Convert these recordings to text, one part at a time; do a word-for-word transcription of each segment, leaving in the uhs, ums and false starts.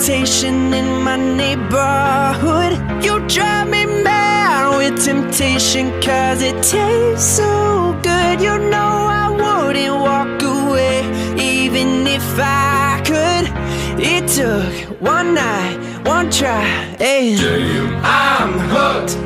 reputation in my neighborhood. You drive me mad with temptation, cause it tastes so good. You know I wouldn't walk away even if I could. It took one night, one try, and I'm hooked.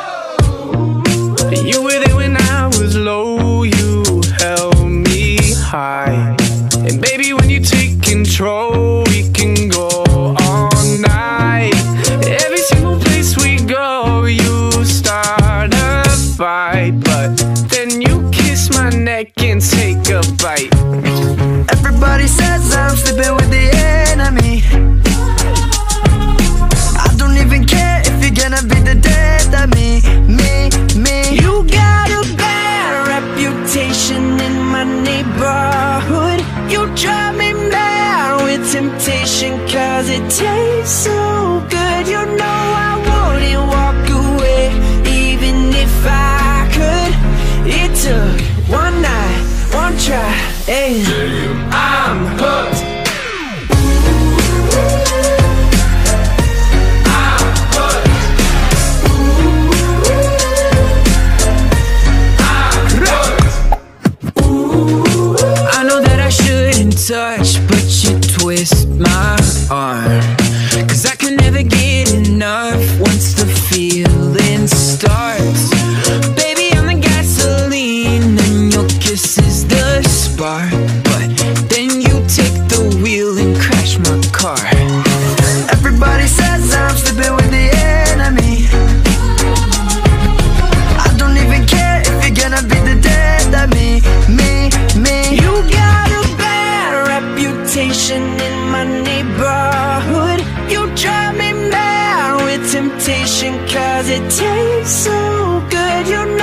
You were there when I was low, you held me high. And baby, when you take control, we can go all night. Every single place we go, you start a fight, but then you kiss my neck and take a bite. Everybody says I'm sleeping with the enemy. I don't even care if you're gonna be the death of me, me, me. You got a bad reputation in my neighborhood. You drive me mad with temptation, cause it tastes so good. You know I wouldn't walk away even if I could. It took one night, one try, and I'm hooked. Touch, but you twist my arm, cause I can never get enough once the feeling starts. Baby, I'm the gasoline and your kiss is the spark, but then you take the wheel and crash my car. Everybody says I'm sleeping with the enemy. I don't even care if you're gonna be the death of me, me, me. You got a reputation in my neighborhood. You drive me mad with temptation, cause it tastes so good. You